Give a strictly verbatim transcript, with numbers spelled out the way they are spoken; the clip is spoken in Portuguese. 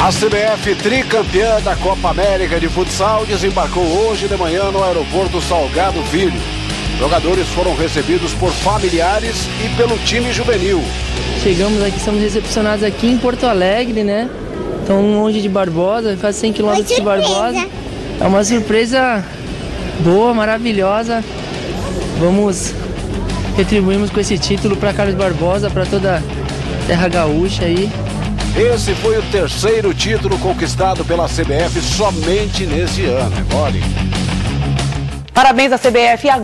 A C B F, tricampeã da Copa América de Futsal, desembarcou hoje de manhã no aeroporto Salgado Filho. Jogadores foram recebidos por familiares e pelo time juvenil. Chegamos aqui, somos recepcionados aqui em Porto Alegre, né? Então longe de Barbosa, quase cem quilômetros de Barbosa. É uma surpresa boa, maravilhosa. Vamos retribuirmos com esse título para Carlos Barbosa, para toda a terra gaúcha aí. Esse foi o terceiro título conquistado pela C B F somente nesse ano, é mole. Parabéns à C B F.